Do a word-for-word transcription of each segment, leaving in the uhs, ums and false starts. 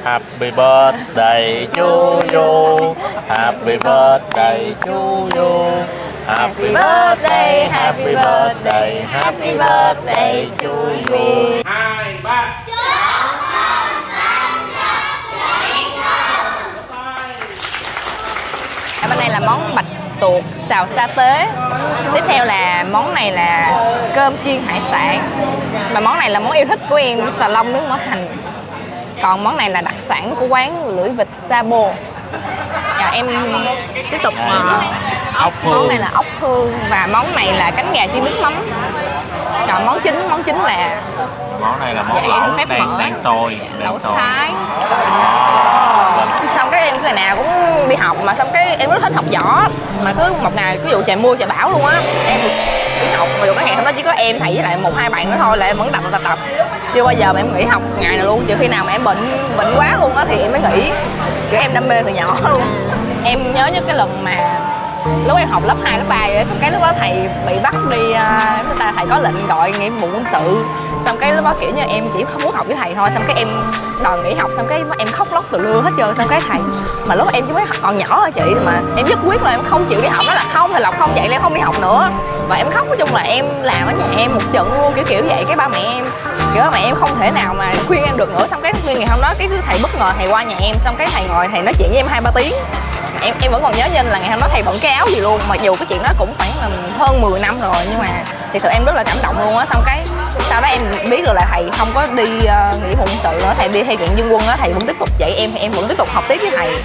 Happy birthday to you. Happy birthday to you. Happy birthday, happy birthday, happy birthday to you. Hai, ba. Bên đây là món bạch tuộc xào sa tế. Tiếp theo là món này là cơm chiên hải sản. Và món này là món yêu thích của em, xà lông nướng mỡ hành. Còn món này là đặc sản của quán lưỡi vịt Sabo. À, em tiếp tục uh, ốc hương. Món này là ốc hương và món này là cánh gà chiên nước mắm. Còn món chính món chính là món này là món dạ, lẩu phép đen, đen xôi, lẩu đen xôi. Thái. Xong cái em ngày nào cũng đi học mà xong cái em rất thích học võ, mà cứ một ngày ví dụ trời mưa trời bão luôn á em đi học, mà dù cái ngày hôm đó chỉ có em thầy với lại một hai bạn nữa thôi là em vẫn tập tập tập chưa bao giờ mà em nghỉ học ngày nào luôn, trừ khi nào mà em bệnh bệnh quá luôn á thì em mới nghỉ. Kiểu em đam mê từ nhỏ luôn. Em nhớ nhất cái lần mà lúc em học lớp hai, lớp ba rồi, xong cái lúc đó thầy bị bắt đi, người ta thầy có lệnh gọi nghĩa vụ quân sự, xong cái lúc đó kiểu như em chỉ không muốn học với thầy thôi, xong cái em đòi nghỉ học, xong cái em khóc lóc từ lưa hết trơn, xong cái thầy mà lúc em chỉ mới còn nhỏ thôi chị, mà em nhất quyết là em không chịu đi học, đó là không, thầy Lộc không vậy là em không đi học nữa, và em khóc. Nói chung là em làm ở nhà em một trận luôn, kiểu kiểu vậy. Cái ba mẹ em kiểu ba mẹ em không thể nào mà khuyên em được nữa, xong cái nguyên ngày hôm đó cái thầy bất ngờ thầy qua nhà em, xong cái thầy ngồi thầy nói chuyện với em hai ba tiếng. Em em vẫn còn nhớ như là ngày hôm đó thầy bận cái áo gì luôn, mặc dù cái chuyện đó cũng khoảng là hơn mười năm rồi, nhưng mà thì sự em rất là cảm động luôn á. Xong cái sau đó em biết được là thầy không có đi uh, nghĩa vụ quân sự nữa, thầy đi theo diện dân quân á, thầy vẫn tiếp tục dạy em, thì em vẫn tiếp tục học tiếp với thầy.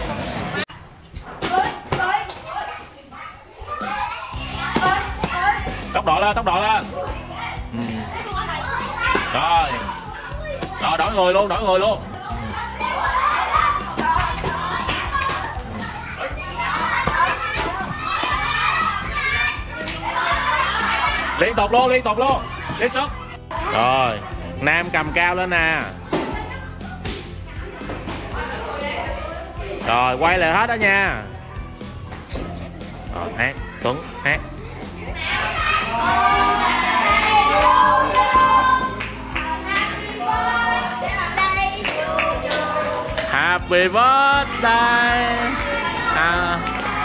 Tốc độ lên, tốc độ lên. Ừ. Rồi. Rồi đổi người luôn, đổi người luôn. Liên tục luôn, liên tục luôn. Liên sức. Rồi, Nam cầm cao lên nè. Rồi, quay lại hết đó nha. Rồi, hát, Tuấn, hát. Happy birthday. À.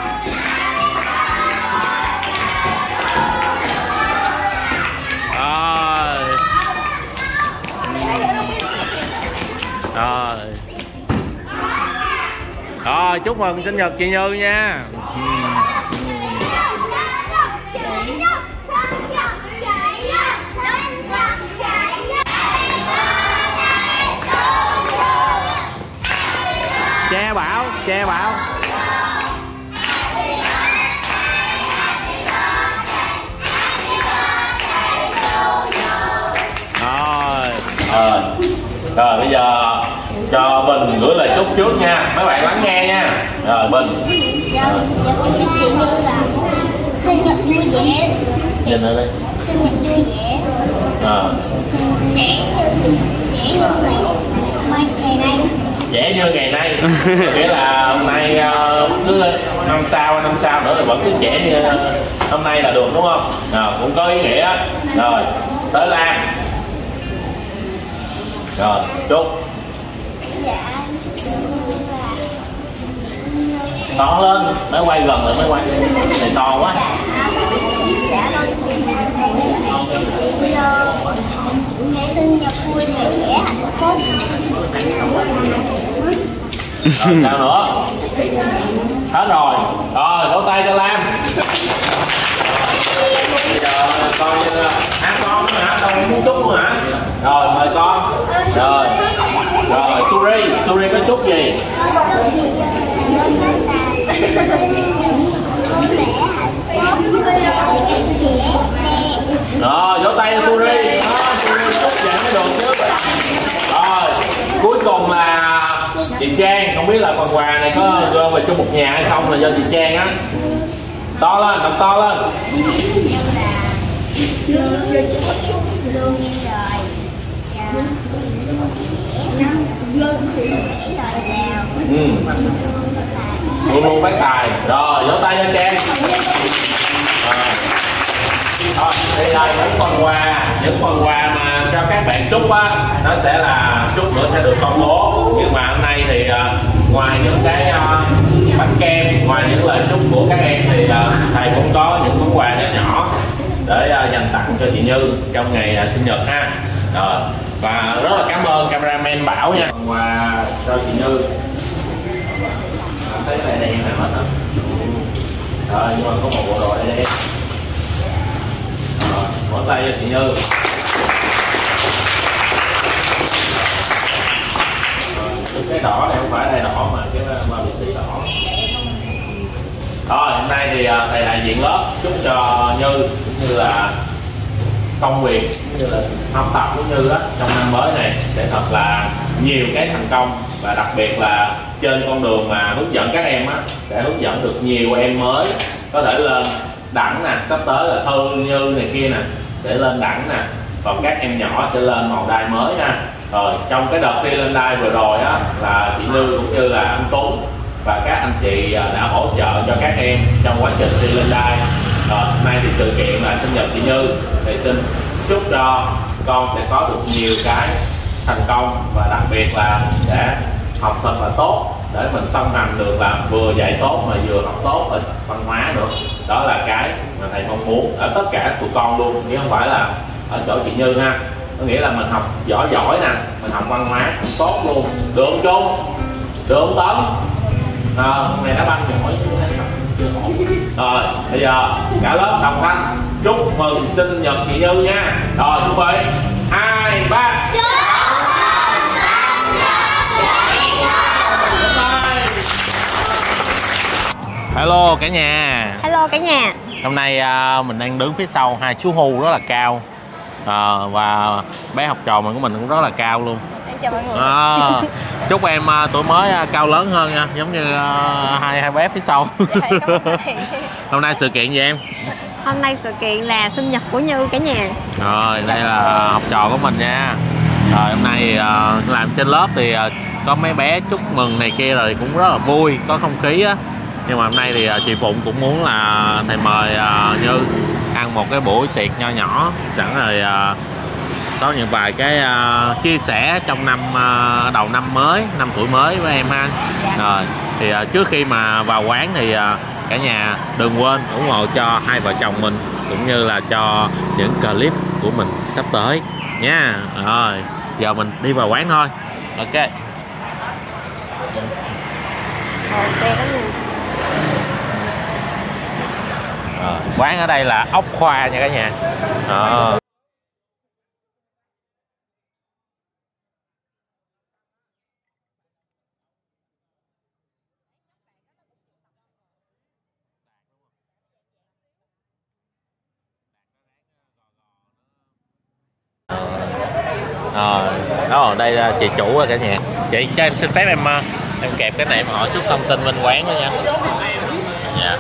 Rồi. Rồi. Rồi, chúc mừng sinh nhật chị Như nha. Che Bảo, che Bảo. Rồi. Rồi. Rồi bây giờ cho Bình gửi lời chúc trước nha. Mấy bạn lắng nghe nha. Rồi Bình. Dạ, dạ con chúc chị Như là sinh nhật vui vẻ. Nhìn lại đi. Sinh nhật vui vẻ. À. Trẻ như trẻ như ngày mai ngày nay. Trẻ như ngày nay. Nghĩa là hôm nay cứ năm sau năm sau nữa thì vẫn cứ trẻ như hôm nay là được đúng không? Rồi, cũng có ý nghĩa. Rồi tới Lan. Rồi chúc. To lên, mới quay gần rồi mới quay. Thì to quá. Ngày sinh nhật vui vẻ hạnh phúc. Rồi, sao nữa? Hết rồi. Rồi, vỗ tay cho Lam. Bây giờ coi như hát con nữa hả? Con muốn chúc luôn hả? Rồi, mời con. Rồi. Rồi, Suri, Suri có chúc gì? Rồi, vỗ tay cho Suri. Đó, Suri chúc vậy mới được chứ. Rồi, cuối cùng là chị Trang, không biết là phần quà này có gom về chung một nhà hay không là do chị Trang á. To lên, đọc to lên. Ừ. Luôn luôn phát tài. Rồi, vỗ tay cho Trang. Rồi, đây là những phần quà, những phần quà mà cho các bạn chúc á, nó sẽ là chút nữa sẽ được công bố, nhưng mà hôm nay thì các em thì uh, thầy cũng có những món quà nhỏ nhỏ để uh, dành tặng cho chị Như trong ngày uh, sinh nhật ha. Rồi, và rất là cảm ơn cameraman Bảo nha. Quà cho chị Như. Thấy cái này đen nào hết hả? Rồi, nhưng mà có một bộ đồ đây đen. Rồi, mở tay cho chị Như. Cái đỏ này không phải đây đỏ mà cái mà bị xì đỏ. Rồi hôm nay thì thầy đại diện lớp chúc cho Như cũng như là công việc cũng như là học tập của Như đó trong năm mới này sẽ thật là nhiều cái thành công, và đặc biệt là trên con đường mà hướng dẫn các em á sẽ hướng dẫn được nhiều em mới có thể lên đẳng nè, sắp tới là Thư Như này kia nè sẽ lên đẳng nè, còn các em nhỏ sẽ lên màu đai mới nha. Rồi trong cái đợt thi lên đai vừa rồi á là chị Như cũng như là anh Tuấn và các anh chị đã hỗ trợ cho các em trong quá trình thi lên đai. Rồi hôm nay thì sự kiện là sinh nhật chị Như, thì xin chúc cho con sẽ có được nhiều cái thành công, và đặc biệt là sẽ học thật là tốt để mình song hành được là vừa dạy tốt mà vừa học tốt ở văn hóa nữa. Đó là cái mà thầy mong muốn ở tất cả tụi con luôn, chứ không phải là ở chỗ chị Như ha. Có nghĩa là mình học giỏi giỏi nè, mình học văn hóa cũng tốt luôn. Được không Trung? Được không Tấn? À, hôm nay đá banh giỏi chứ chưa ổn. Rồi bây giờ cả lớp đồng thanh chúc mừng sinh nhật chị Như nha. Rồi chuẩn bị hai ba. Hello cả nhà. Hello cả nhà. Hôm nay uh, mình đang đứng phía sau hai chú hưu rất là cao, à, và bé học trò mình của mình cũng rất là cao luôn. Em chào mọi người. À, chúc em uh, tuổi mới uh, cao lớn hơn nha, giống như uh, hai hai bé phía sau. Hôm nay sự kiện gì em? Hôm nay sự kiện là sinh nhật của Như cả nhà. Rồi đây là học trò của mình nha. Rồi hôm nay thì, uh, làm trên lớp thì uh, có mấy bé chúc mừng này kia rồi cũng rất là vui, có không khí á. Nhưng mà hôm nay thì uh, chị Phụng cũng muốn là thầy mời uh, Như ăn một cái buổi tiệc nho nhỏ, sẵn rồi uh, có những vài cái uh, chia sẻ trong năm uh, đầu năm mới, năm tuổi mới với em ha. Rồi thì uh, trước khi mà vào quán thì uh, cả nhà đừng quên ủng hộ cho hai vợ chồng mình cũng như là cho những clip của mình sắp tới nha. Rồi giờ mình đi vào quán thôi. Ok. Rồi, quán ở đây là Ốc Khoa nha cả nhà. Đó. Rồi, đó ở đây là chị chủ rồi cả nhà. Chị cho em xin phép em em kẹp cái này em hỏi chút thông tin bên quán đó nha. Dạ.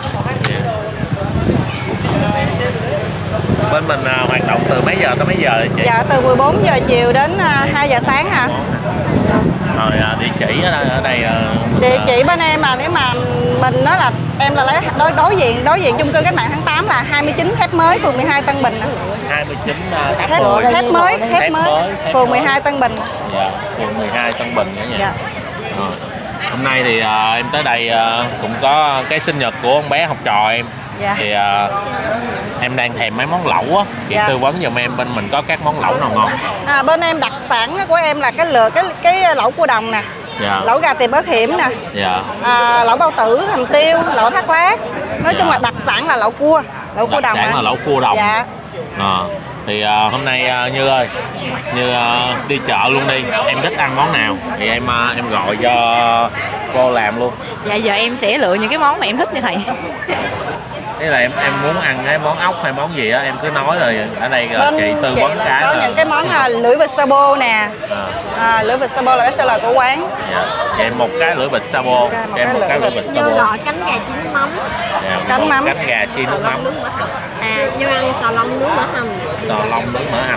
Bên mình uh, hoạt động từ mấy giờ tới mấy giờ vậy chị? Dạ từ mười bốn giờ chiều đến uh, hai giờ sáng hả? Rồi uh, địa chỉ ở đây, ở đây uh, địa chỉ bên em là nếu mà mình nói là em là lấy đối đối diện đối diện chung cư Cách Mạng tháng tám là hai mươi chín Thép Mới, phường mười hai Tân Bình. hai mươi chín uh, Thép, thép, thép mới, thép, thép mới, mới thép phường mười hai Tân Bình. Dạ, phường mười hai Tân Bình cả nhà. Dạ. Rồi. Hôm nay thì uh, em tới đây uh, cũng có cái sinh nhật của con bé học trò em. Dạ. Thì uh, em đang thèm mấy món lẩu á, chị dạ. tư vấn giùm em bên mình có các món lẩu nào ngon. À, bên em đặc sản của em là cái lựa cái cái lẩu cua đồng nè, dạ. lẩu gà tiềm ớt hiểm nè, dạ. à, lẩu bao tử, hầm tiêu, lẩu thác lát. Nói dạ. chung là đặc sản là lẩu cua, lẩu cua đồng. Đặc sản là lẩu cua đồng. Dạ. À, thì uh, hôm nay uh, Như ơi, Như uh, đi chợ luôn đi, em thích ăn món nào thì em uh, em gọi cho cô làm luôn. Dạ giờ em sẽ lựa những cái món mà em thích như thầy. Thế là em em muốn ăn cái món ốc hay món gì á em cứ nói rồi ở đây là chị tư vấn cái. Có những cái món uh, lưỡi vịt sabo nè, à. À, lưỡi vịt sabo là cái seller của quán. Dạ. Vậy một cái lưỡi vịt sabo, cho em một cái lưỡi vịt sabo. Như gọi cánh gà chiên mắm. Dạ, cánh mắm. Cánh gà chiên nước mắm. Nướng mỡ hành. À, Như ăn xào long nướng mỡ hành. Xào long nướng mỡ hành.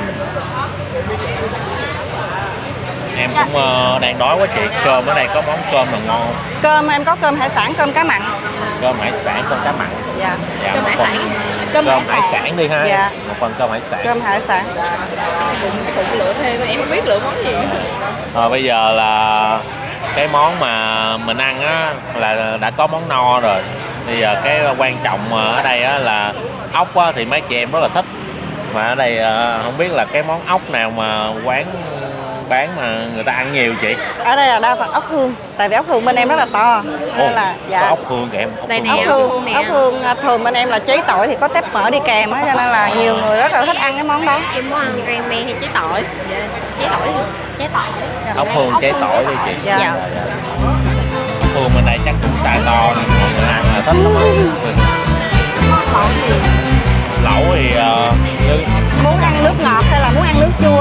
Em cũng uh, đang đói quá chị. Cơm ở đây có món cơm nào ngon không? Cơm em có cơm hải sản, cơm cá mặn. Cơm hải sản, cơm cá mặn. Dạ. Dạ cơm hải phần... sản. Cơm, cơm hải sản. sản đi ha. Dạ. Một phần cơm hải sản. Cơm hải sản. Phụ lựa thêm em không biết lựa món gì. Rồi bây giờ là cái món mà mình ăn á là đã có món no rồi. Bây giờ cái quan trọng ở đây á là ốc á, thì mấy chị em rất là thích. Mà ở đây không biết là cái món ốc nào mà quán bán mà người ta ăn nhiều chị? Ở đây là đa phần ốc hương, tại vì ốc hương bên em rất là to nên là dạ. Có ốc hương kìa em. Ốc đây hương. nè, ốc hương, ốc hương thường bên em là chế tỏi thì có tép mỡ đi kèm á, cho nên là nhiều người rất là thích ăn cái món đó. Em muốn ăn rang me hay chế tỏi? Dạ, chế tỏi. Chế tỏi. Ốc hương chế tỏi đi chị. Dạ. Dạ. Ốc hương bên đây chắc cũng size to nè, mọi người ăn là thích lắm. Lẩu thì uh, như Muốn ăn nước ngọt hay là muốn ăn nước chua?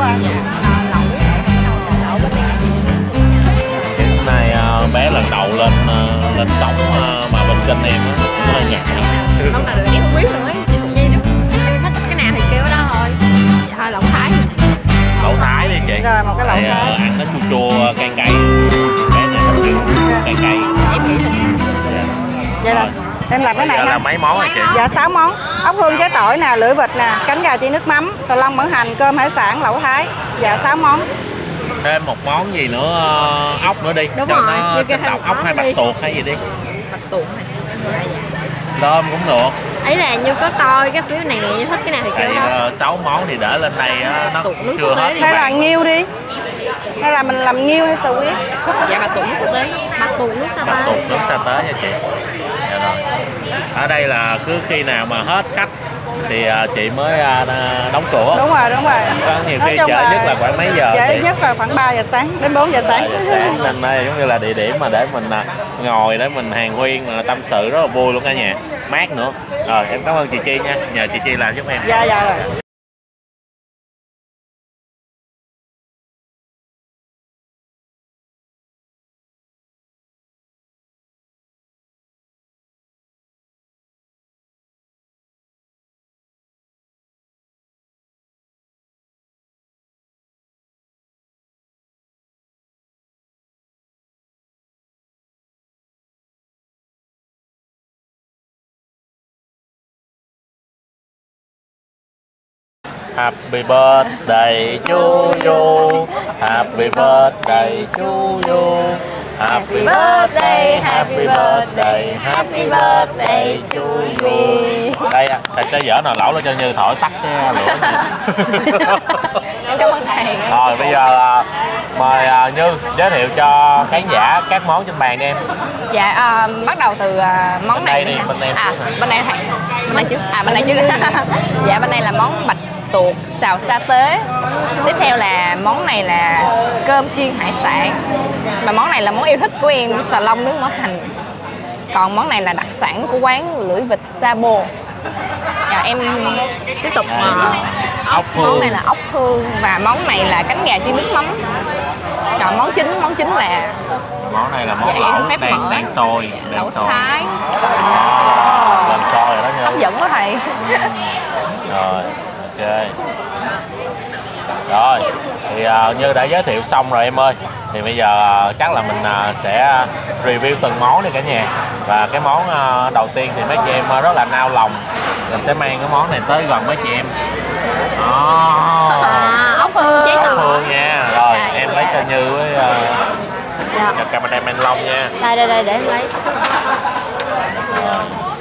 Hôm nay uh, bé lần đầu lên uh, lên sóng uh, mà bên kênh em á, hơi nhạt. Lúc nào được em không biết nữa, chị cũng như em thích cái nào thì kêu cái đó thôi. Dạ thôi lẩu Thái. Lẩu Thái đi chị. Rồi một cái lẩu Tại, Thái. uh, ăn nó chua chua cay cay. Bé này thích kiểu cay cay. Em nghĩ là Vậy là em làm cái này Giờ ha. là mấy món rồi chị? Dạ sáu món. Ốc hương chế tỏi nè, lưỡi vịt nè, cánh gà chiên nước mắm, xà lông mỡ hành, cơm hải sản, lẩu Thái. Dạ sáu món. Thêm một món gì nữa, uh, ốc nữa đi. Đúng cho rồi, nó như cái sinh động. hành Ốc hay đó bạch đi. tuộc hay gì đi. bạch tuộc này. Tôm cũng được. Ấy là như có coi cái phiếu này này thích cái nào thì Tại kêu đó. uh, sáu món thì để lên đây uh, nó Tuột nước chưa sốt tế hết. đi. Hay là nghiêu đi. Hay là mình làm nghiêu hay sầu huyết? Dạ bạch tuộc nước sốt tế. Bạch tuộc nước sa Bạch tế. tuộc nước sa tế nha chị. Dạ rồi. Ở đây là cứ khi nào mà hết khách thì uh, chị mới uh, đóng cửa. Đúng rồi, đúng rồi. Có nhiều Nói khi chung trễ là nhất là khoảng mấy giờ Trễ chị? nhất là khoảng ba giờ sáng đến bốn giờ sáng. ba giờ sáng. Nên đây giống như là địa điểm mà để mình uh, ngồi để mình hàn huyên mà tâm sự rất là vui luôn cả nhà. Mát nữa. Rồi em cảm ơn chị Chi nha. Nhờ chị Chi làm giúp em. Dạ dạ rồi. Happy birthday to you. Happy birthday to you. Happy birthday, happy birthday, happy birthday to you. Đây à, thầy sẽ dở nồi lẩu lên cho Như thổi tắt cái lửa này. Em cảm ơn thầy. Rồi bây giờ à, mời à, Như giới thiệu cho khán giả các món trên bàn đi em. Dạ à, bắt đầu từ à, món Bên này đây đi đi, hả? bên em À trước hả? bên đây thầy. Bên đây trước. À bên đây trước. Dạ bên đây là món bạch tuộc xào sa tế. Tiếp theo là món này là cơm chiên hải sản. Và món này là món yêu thích của em, xà lông nước mỡ hành. Còn món này là đặc sản của quán lưỡi vịt Sabo. Dạ, em tiếp tục Đây, uh, ốc món hương. này là ốc hương và món này là cánh gà chiên nước mắm. Còn món chính món chính là Món này là món dạ, em lẩu phép đang mở. đang sôi, Dạ, đang lẩu sôi. Thái. À, lên sôi rồi đó Hấp Như. dẫn quá thầy. Rồi, ok. Rồi, thì uh, Như đã giới thiệu xong rồi em ơi. Thì bây giờ uh, chắc là mình uh, sẽ review từng món đi cả nhà. Và cái món uh, đầu tiên thì mấy chị em uh, rất là nao lòng. Mình sẽ mang cái món này tới gần mấy chị em. Đó. À, ốc hương chế Ốc tỏi. hương nha. Rồi, Dạ, em dạ. lấy cho Như với uh, Dạ. cho cameraman Long nha. Đây đây đây để em lấy. Rồi.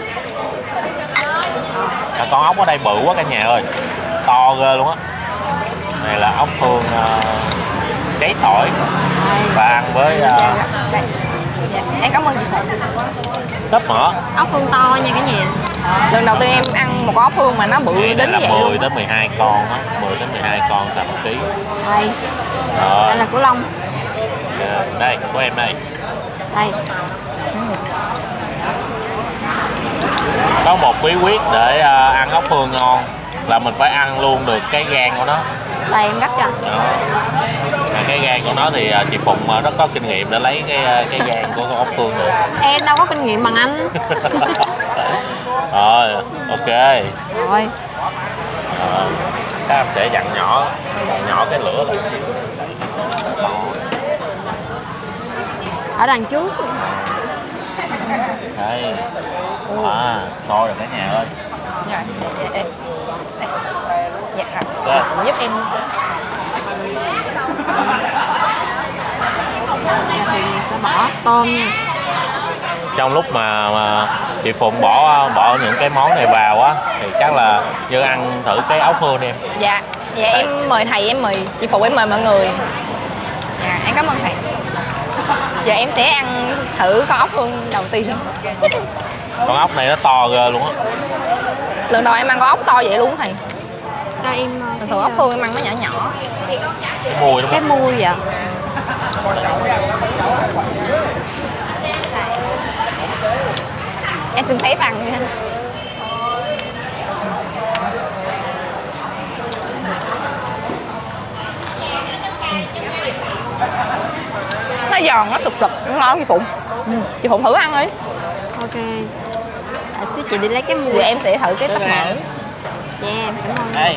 À, con ốc ở đây bự quá cả nhà ơi, to ghê luôn á. Này là ốc hương uh, cháy tỏi và ăn với uh, Đây. Dạ. Em cảm ơn chị thầy. tép mỡ. Ốc hương to nha cả nhà. Lần đầu tiên em ăn một con ốc hương mà nó bự Này đến là như vậy mười luôn. đến mười hai con á, mười đến mười hai con tầm một ký. Đây, Rồi, đây là của Long. đây của em đây. Đây. Có một bí quyết để uh, ăn ốc hương ngon là mình phải ăn luôn được cái gan của nó. Đây em gấp cho. Đó. Và cái gan của nó thì uh, chị Phụng uh, rất có kinh nghiệm để lấy cái uh, cái gan của con ốc hương được. Em đâu có kinh nghiệm bằng anh. Rồi, ok. Rồi. Rồi, các em sẽ dặn nhỏ dặn nhỏ cái lửa lại xíu. Ở đằng trước. Đây. À, sôi rồi cả nhà ơi. Rồi. Ê, ê. Đây. Dạ rồi. Ok. Giúp em. Thì sẽ bỏ tôm nha. trong lúc mà, mà chị Phụng bỏ bỏ những cái món này vào á thì chắc là Như ăn thử cái ốc hương đi em. Dạ, dạ em mời thầy, em mời chị Phụ, em mời mọi người. Dạ, em cảm ơn thầy. Giờ em sẽ ăn thử con ốc hương đầu tiên. Con ốc này nó to ghê luôn á. Lần đầu em ăn con ốc to vậy luôn thầy. Cho em Thường thường ốc hương em ăn nó nhỏ nhỏ. Cái mùi đúng cái không? mùi vậy. Em xin phép ăn nha. Nó giòn, nó sụp sụp, nó ngon chị Phụng. Chị Phụng thử ăn đi. Ok. À, xíu chị đi lấy cái mùi. Giờ em sẽ thử cái tóc mỡ. Dạ em cảm ơn. Đây.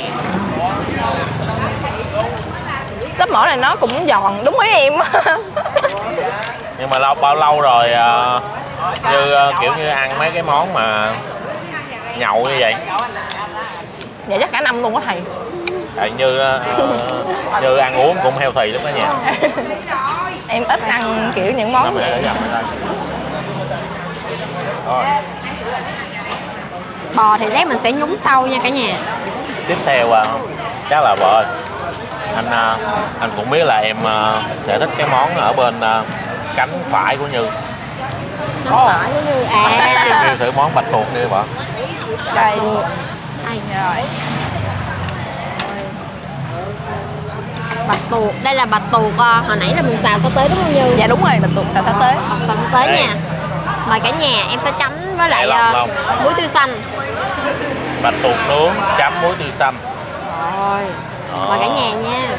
Tóc mỡ này nó cũng giòn, đúng ý em. Nhưng mà lâu bao lâu rồi uh, Như uh, kiểu như ăn mấy cái món mà nhậu như vậy? Dạ chắc cả năm luôn á thầy. Tại Như uh, Như ăn uống cũng healthy lắm đó nha. Em ít ăn kiểu những món Nó vậy. để dầm ở đây. Rồi. Bò thì lát mình sẽ nhúng sau nha cả nhà. Tiếp theo uh, chắc là vợ ơi, anh uh, anh cũng biết là em uh, sẽ thích cái món ở bên uh, cánh phải của Như. Ồ. À. Như thử món bạch tuộc đi vợ. Đây. Ai Rồi. bạch tuộc, đây là bạch tuộc uh, hồi nãy là mình xào sa tế đúng không Như? Dạ đúng rồi, bạch tuộc xào sa tế. Xào sa tế Đây. nha. Mời cả nhà, em sẽ chấm với lại Lòng, lòng. uh, muối tươi xanh. Bạch tuộc nướng chấm muối tươi xanh. Rồi. Đó. Mời cả nhà nha.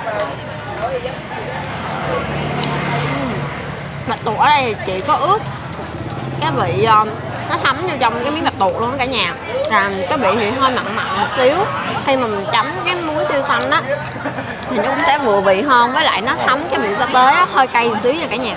Bạch tuộc ở đây thì chị có ướp cái vị uh, nó thấm vô trong cái miếng bạch tuộc luôn đó cả nhà. Rồi cái vị thì hơi mặn mặn một xíu. Khi mà mình chấm cái muối tươi xanh á thì nó cũng sẽ vừa vị hơn, với lại nó thấm cái vị sa tế á, hơi cay một xíu nha cả nhà.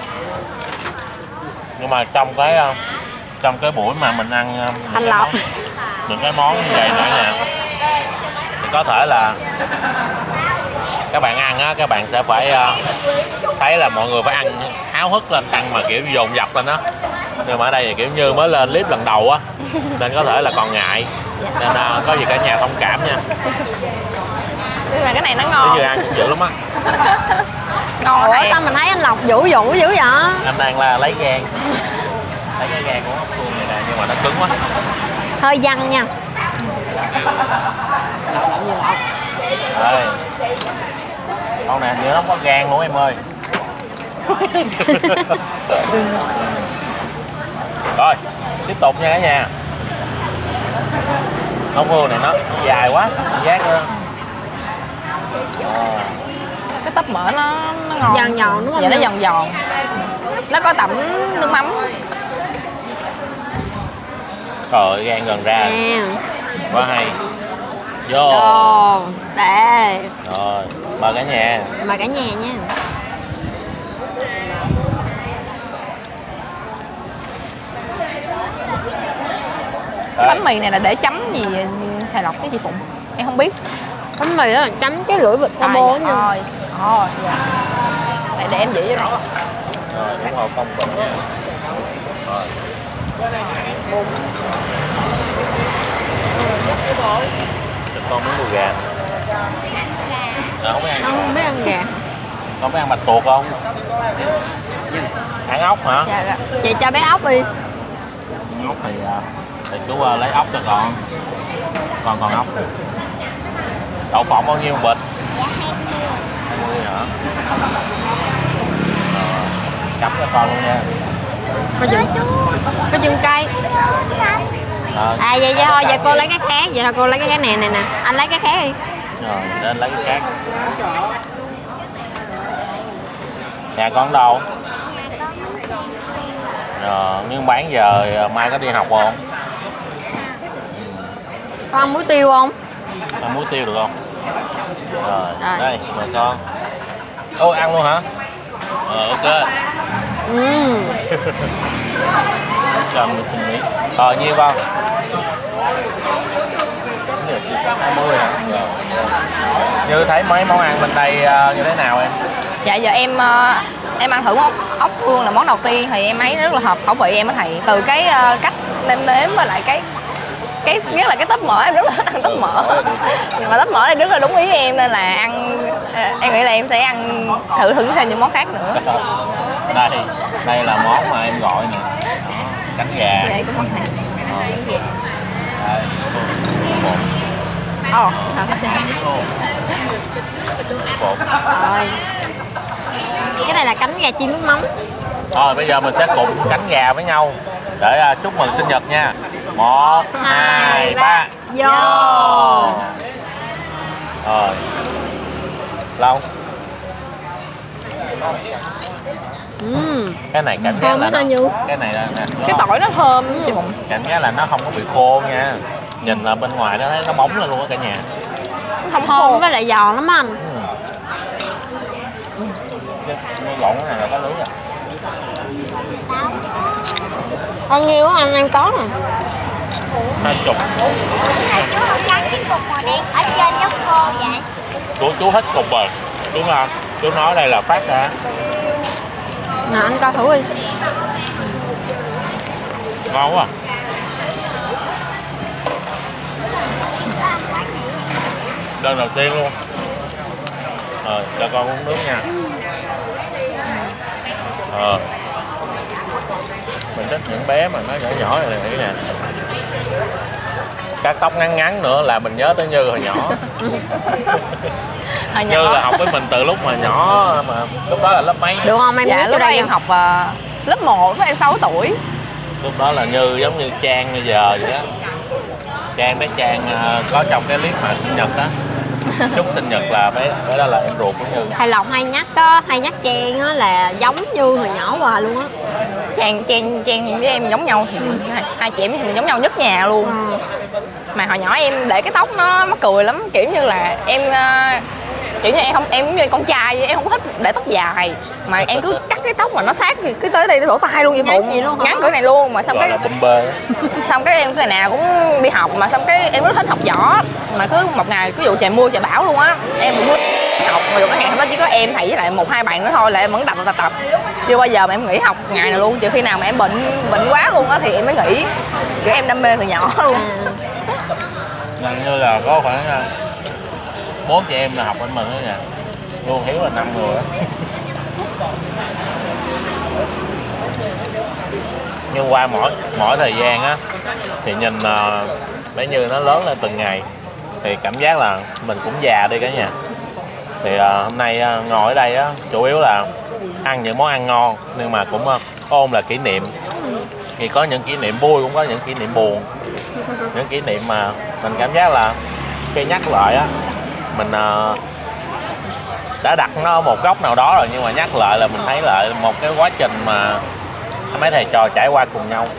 Nhưng mà trong cái uh, trong cái buổi mà mình ăn uh, Thanh những cái lọc. món- những cái món như vậy nữa nè, thì có thể là các bạn ăn á, các bạn sẽ phải uh, thấy là mọi người phải ăn háo hức lên, ăn mà kiểu dồn dập lên á. Nhưng mà ở đây thì kiểu Như mới lên clip lần đầu á nên có thể là còn ngại, nên uh, có gì cả nhà thông cảm nha. Nhưng mà cái này nó Chứ ngon. Như ăn cũng dữ lắm á. Ngon Ủa thầy. sao mình thấy anh Lộc vũ vũ dữ vậy? Anh đang là lấy gan, lấy cái gan của ốc hương này nè, nhưng mà nó cứng quá. Hơi văng nha. Đây. Con này như nó không có gan luôn em ơi. Rồi, tiếp tục nha cả nhà. Ốc hương này nó dài quá, giác nữa. Cái tóc mỡ nó nó ngon. Giòn giòn đúng không? Dạ nó Như? giòn giòn. Nó có tẩm nước mắm. Trời ơi, gan gần ra. À. Quá hay. Vô. Ồ, đây. Rồi, mời cả nhà. Mời cả nhà nha. Cái bánh mì này là để chấm gì thầy Lộc với chị Phụng? Em không biết. Bánh mì đó là chấm cái lưỡi vịt À, combo dạ. nha. Rồi. Ồ, dạ. Để, để em chỉ cho rõ. Rồi, ủng hộ công bình nha. Rồi. Thịt con miếng đùi gà. À, không biết ăn. Không biết ăn gà. Con biết ăn bạch tuộc không? Ăn ốc hả? Dạ, dạ. Chị cho bé ốc đi. Ốc thì à, thì chú à, lấy ốc cho con. Con còn ốc. Đậu phộng bao nhiêu một bịch? hai mươi hả? Rồi, chấm cho con luôn nha. Có chừng, có chừng cay. À, À vậy, vậy thôi, vậy cô lấy cái khác. Vậy thôi cô lấy cái khác nè nè nè. Anh lấy cái khác đi. Rồi, nên lấy cái khác. Nhà con đâu? Rồi, nhưng bán giờ mai có đi học không? Con ăn muối tiêu không? Ăn muối tiêu được không? Rồi, Rồi. đây, mời con. Ô, ăn luôn hả? Ờ, ok. Ừ. Cho mình xin miếng. Rồi, nhiêu con? hai mươi hả? Rồi. Như thấy mấy món ăn bên đây uh, như thế nào em? Dạ giờ em uh, em ăn thử món ốc hương là món đầu tiên thì em thấy rất là hợp khẩu vị em á thầy. Từ cái uh, cách nêm nếm với lại cái cái nhất là cái tóp mỡ, em rất là thích ăn tóp mỡ. Mà tóp mỡ này rất là đúng ý em nên là ăn em nghĩ là em sẽ ăn thử thử thêm những món khác nữa. Đây, đây là món mà em gọi nè. Đó, cánh gà. Đây có món này. Đây, bột. Ồ, Bột. Rồi. Cái này là cánh gà chiên nước mắm. Rồi bây giờ mình sẽ cụm cánh gà với nhau để uh, chúc mừng sinh nhật nha. Một, hai, ba. Vô. Rồi. Lâu. Uhm. Cái này cảm giác Thơm là nó nó, như. cái này là nè, cái tỏi nó thơm trùng. cảm giác là nó không có bị khô nha. Nhìn là bên ngoài nó thấy nó bóng lên luôn á cả nhà. Không Thơm khô. với lại giòn lắm anh. Ừ. Cái lộn cái này là có lưới rồi. Bao nhiêu anh em có nè. Hai chục. Tại chú không gắn cái cục màu đen ở trên giống cô vậy. Chú chú hết cục rồi. Chú là chú nói đây là phát ra. Nè anh coi thử đi. Ngon quá. Đơn đầu tiên luôn. Rồi cho con uống nước nha. Ờ. Mình thích những bé mà nó nhỏ nhỏ này này nè. Cắt tóc ngắn ngắn nữa là mình nhớ tới Như hồi nhỏ. Hồi Như là học với mình từ lúc mà nhỏ mà lúc đó là lớp mấy? Được không em? Dạ biết lúc đó đây em không? học uh, lớp một, lúc em sáu tuổi. Lúc đó là Như giống như Trang bây giờ vậy đó. Trang bé Trang uh, có trong cái clip mà sinh nhật đó. Chúc sinh nhật là bé bé đó là em ruột của Như. Thầy Lộc hay nhắc á, hay nhắc Trang á là giống Như hồi nhỏ hoài luôn á. Trang Trang Trang với em giống nhau thì hai, hai chị em thì giống nhau nhất nhà luôn. Ừ. Mà hồi nhỏ em để cái tóc nó mắc cười lắm, kiểu như là em uh, kiểu như em không em như con trai em không có thích để tóc dài mà em cứ cắt cái tóc mà nó sát thì cứ tới đây nó lỗ tai luôn, vậy bụng vậy luôn hả? ngắn cỡ này luôn mà xong Gọi cái là bum bê. xong cái em cái nào cũng đi học mà xong cái em rất thích học võ mà cứ một ngày ví dụ trời mưa trời bão luôn á em cũng học mà dù cái ngày hôm đó chỉ có em thầy với lại một hai bạn nữa thôi là em vẫn tập tập tập chưa bao giờ mà em nghỉ học ngày nào luôn, trừ khi nào mà em bệnh bệnh quá luôn á thì em mới nghỉ, kiểu em đam mê từ nhỏ luôn. Gần như là có khoảng bốn chị em là học bên mình đó nha. Luôn Hiếu là năm người đó. Nhưng qua mỗi mỗi thời gian á thì nhìn uh, bé Như nó lớn lên từng ngày thì cảm giác là mình cũng già đi cả nhà. Thì uh, hôm nay uh, ngồi ở đây á chủ yếu là ăn những món ăn ngon nhưng mà cũng uh, ôn là kỷ niệm. Thì có những kỷ niệm vui cũng có những kỷ niệm buồn. Những kỷ niệm mà mình cảm giác là khi nhắc lại á mình uh, đã đặt nó ở một góc nào đó rồi nhưng mà nhắc lại là mình thấy lại một cái quá trình mà mấy thầy trò trải qua cùng nhau.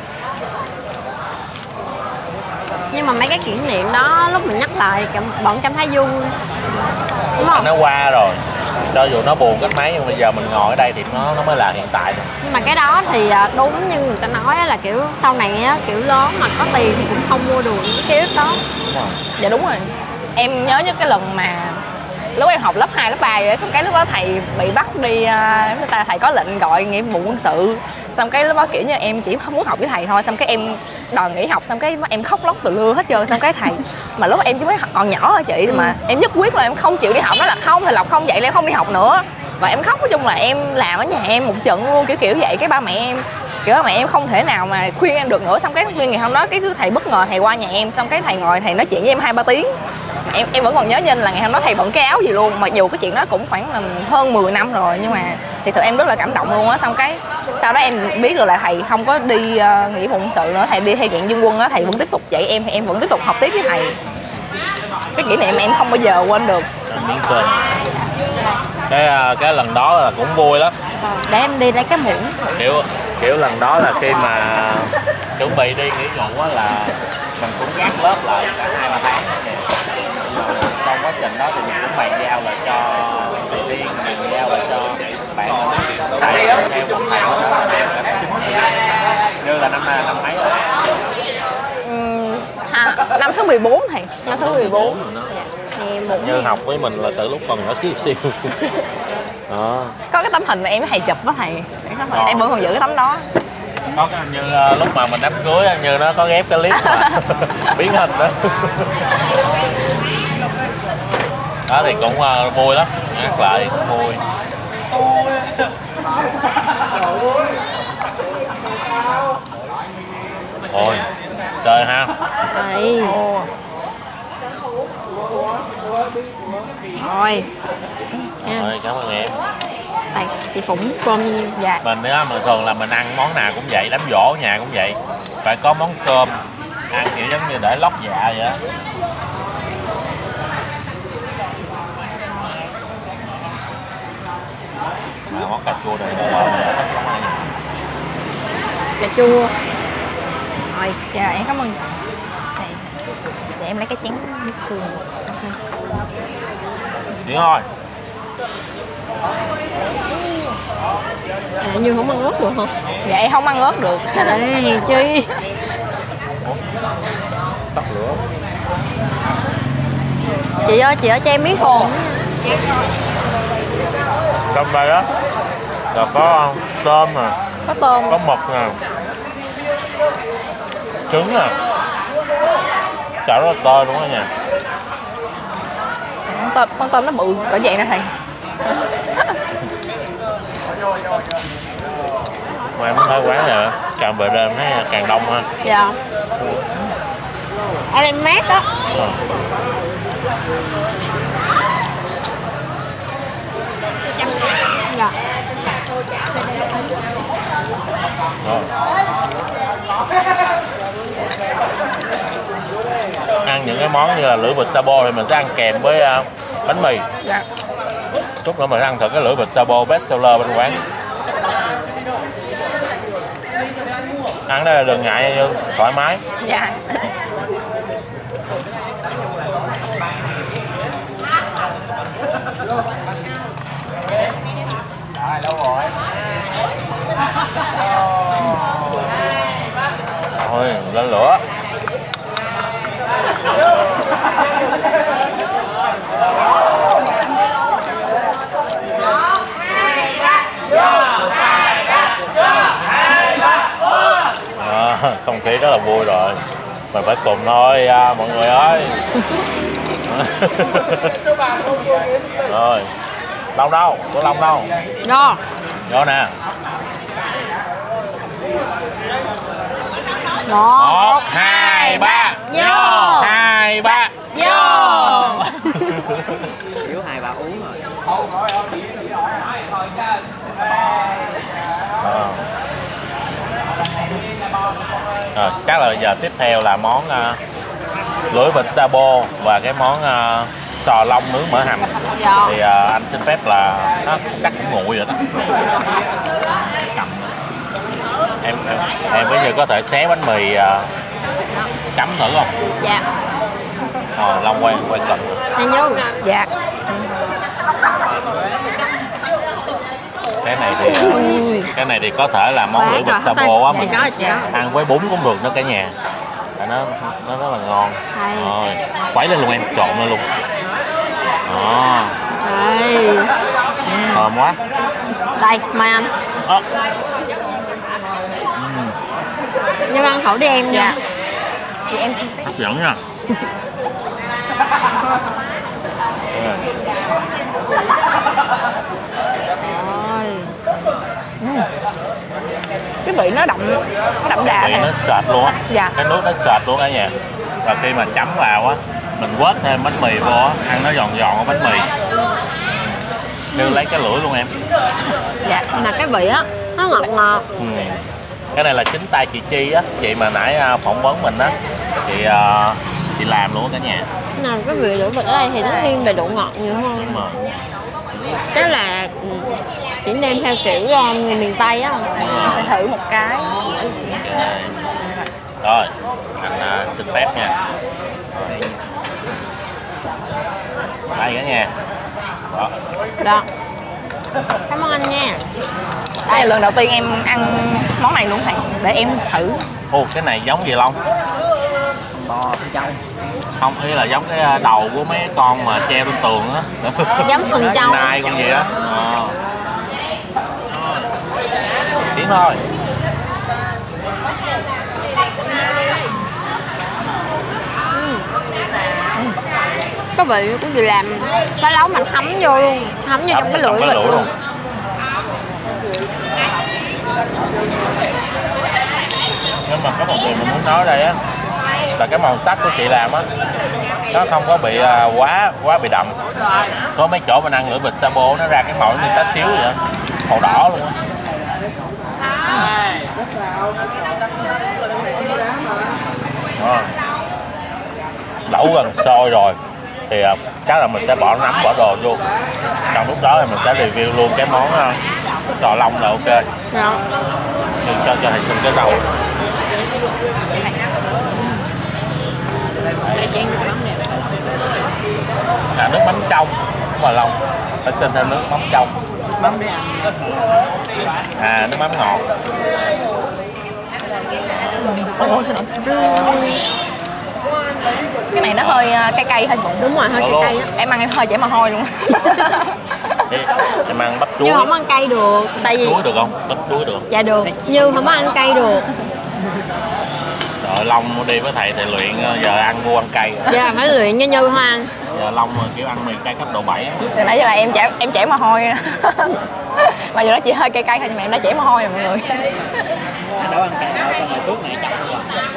Nhưng mà mấy cái kỷ niệm đó lúc mình nhắc lại bọn cảm thấy vui, đúng không? Nó qua rồi cho dù nó buồn cách mấy nhưng bây giờ mình ngồi ở đây thì nó nó mới là hiện tại thôi. Nhưng mà cái đó thì đúng như người ta nói là kiểu sau này á, kiểu lớn mà có tiền thì cũng không mua được những cái ký ức đó. Đúng rồi. Dạ đúng rồi, em nhớ nhất cái lần mà lúc em học lớp hai, lớp ba rồi xong cái lúc đó thầy bị bắt đi, người ta thầy có lệnh gọi nghĩa vụ quân sự, xong cái lúc đó kiểu như em chỉ không muốn học với thầy thôi, xong cái em đòi nghỉ học, xong cái em khóc lóc từ lưa hết trơn, xong cái thầy mà lúc đó em chỉ mới còn nhỏ thôi chị mà em nhất quyết là em không chịu đi học, đó là không thầy Lộc không dạy là em không đi học nữa, và em khóc nói chung là em làm ở nhà em một trận luôn kiểu kiểu vậy. Cái ba mẹ em kiểu ba mẹ em không thể nào mà khuyên em được nữa, xong cái nguyên ngày hôm đó cái thầy bất ngờ thầy qua nhà em, xong cái thầy ngồi thầy nói chuyện với em hai ba tiếng. Em em vẫn còn nhớ nhanh là ngày hôm đó thầy bận cái áo gì luôn, mặc dù cái chuyện đó cũng khoảng là hơn mười năm rồi nhưng mà thì tụi em rất là cảm động luôn á. Xong cái sau đó em biết được là thầy không có đi uh, nghĩa vụ quân sự nữa, thầy đi theo dạng dân quân á, thầy vẫn tiếp tục dạy em thì em vẫn tiếp tục học tiếp với thầy. Cái kỷ niệm em không bao giờ quên được. Miếng cơm. Cái cái lần đó là cũng vui lắm. Để em đi lấy cái muỗng. Kiểu kiểu lần đó là khi mà chuẩn bị đi nghỉ vụ á là mình cũng gác lớp lại cả hai ba tháng. Trong quá trình đó thì mình cũng bàn giao lại cho thầy Tiên, bàn giao lại cho bạn thầy theo một thầy đó là như là năm năm mấy rồi? Uhm, ha, năm thứ mười bốn thầy, năm thứ mười bốn. Thì muỗng Như học với mình là từ lúc còn nhỏ xíu xíu. Đó. Có cái tấm hình mà em với thầy chụp á thầy. Cái tấm hình, Ờ. em vẫn còn giữ cái tấm đó. Có cái như uh, lúc mà mình đám cưới như nó có ghép cái clip mà biến hình đó. Đó thì cũng uh, vui lắm, nhắc lại cũng vui. Thôi chơi ha. Đây. Rồi. Rồi cảm ơn em. Đây, chị Phụng cơm. Dạ. Mình á, mình thường là mình ăn món nào cũng vậy, đám giỗ nhà cũng vậy, phải có món cơm ăn kiểu giống như để lót dạ vậy á. Mà món cà chua này nó ngon vậy đó. Cà chua. Rồi, dạ em cảm ơn. Này, để em lấy cái chén nước tương. Đi thôi. À, như không ăn ớt được hả? Dạ em không ăn ớt được. Đây, chi. Tắt lửa. Chị ơi, chị ơi cho em miếng cồn. Trong đây á là có tôm nè, Có tôm. có mực nè, trứng nè, xào rất là to đúng không nha. Con tôm, con tôm nó bự cỡ vậy nè thầy. Mà em muốn thấy quán này càng về đêm thấy càng đông ha. Dạ. Ở đây mát đó. Ờ. Dạ. Rồi. Ăn những cái món như là lưỡi vịt sabo thì mình sẽ ăn kèm với uh, bánh mì. Dạ. Chút nữa mình ăn thử cái lưỡi vịt sabo best seller bên quán. Ăn đây là đừng ngại nha, thoải mái. Dạ. Thôi lên lửa. À, không khí rất là vui rồi, mình phải cùng thôi à, mọi người ơi. Rồi Long đâu, có Long đâu? Đó. Vô nè. Một, Một, hai, ba. Vô. Hai, ba. Vô. Kiểu hai bà uống rồi. À. Rồi, chắc là giờ tiếp theo là món uh, lưỡi vịt sabo và cái món uh, sò long nướng mỡ hành. Dạ. Thì uh, anh xin phép là nó chắc cũng nguội rồi đó. Cầm. Em, em em bây giờ có thể xé bánh mì uh, chấm thử không? Dạ. Ờ, Long quay quay cận. Này Như. Dạ. Cái này thì uh, cái này thì có thể là món Quá lưỡi vịt trời, sabo hết á, tay. mình Dạ, có, chị có. ăn với bún cũng được nữa cả nhà. Tại nó nó rất là ngon. Hay. Rồi quấy lên luôn em, trộn lên luôn. Đó. Đây. Thơm quá. Đây, mời anh. Đó. Như ăn thử đi em nha. Dạ. Thì em Hấp dẫn nha. Rồi. Rồi. cái vị nó đậm, nó đậm đà Vị thầy. nó sệt luôn á. Dạ. Cái nước nó sệt luôn cả nhà. Và khi mà chấm vào á, mình quết thêm bánh mì vô á, ăn nó giòn giòn ở bánh mì. Như lấy cái lưỡi luôn em. Dạ. Mà cái vị á, nó ngọt ngọt. Ừ. Cái này là chính tay chị Chi á, chị mà nãy à, phỏng vấn mình á, chị à, chị làm luôn cả nhà. Nào cái vị lưỡi vịt ở đây thì nó thiên về độ ngọt nhiều hơn. Đúng rồi. Tức là ừ, chỉ nêm theo kiểu uh, người miền Tây á. Em sẽ thử một cái. Rồi, anh à, xin phép nha. Đây cả nhà. Đó. Đó. Cảm ơn anh nha. Đây là lần đầu tiên em ăn món này luôn thầy. Để em thử. Ồ, cái này giống gì Long? Bò bên trong. Không, ý là giống cái đầu của mấy con mà treo trên tường á. Giống sừng trâu. Nai con gì á. À. Xíu thôi. Có vị của gì làm cá lấu mình thấm vô luôn, thấm vô trong cái lưỡi vịt luôn. luôn. Nhưng mà có một điều mình muốn nói đây á là cái màu sắc của chị làm á nó không có bị uh, quá quá bị đậm. Có mấy chỗ mình ăn lưỡi vịt Sabo nó ra cái màu như xá xíu vậy, màu đỏ luôn á. À. Lẩu gần sôi rồi thì uh, chắc là mình sẽ bỏ nấm bỏ đồ vô. Trong lúc đó thì mình sẽ review luôn cái món uh, sò long là ok. Dạ. Nhưng cho cho thầy xin cái đầu. À, nước mắm trong mà lòng phải xin thêm nước mắm trong. Nước mắm để ăn à nước mắm ngọt. Cái này nó hơi cay cay thôi. Đúng rồi, hơi cay cay á. Em ăn em hơi chảy mồ hôi luôn. Em ăn bắp chuối. Như không ăn cay được, tại vì chuối được không? Bắp chuối được không? dạ được, Như không có ăn cay được. Rồi Long đi với thầy thầy luyện giờ ăn vô ăn cay. Dạ phải luyện như Như thôi ăn. Giờ Long kiểu ăn mì cay cấp độ bảy. Từ nãy giờ là em chảy em chảy mồ hôi. Mà giờ nó chỉ hơi cay cay thôi nhưng mà em đã chảy mồ hôi rồi mọi người. Anh đâu ăn cay đâu, xong rồi suốt ngày chọc luôn.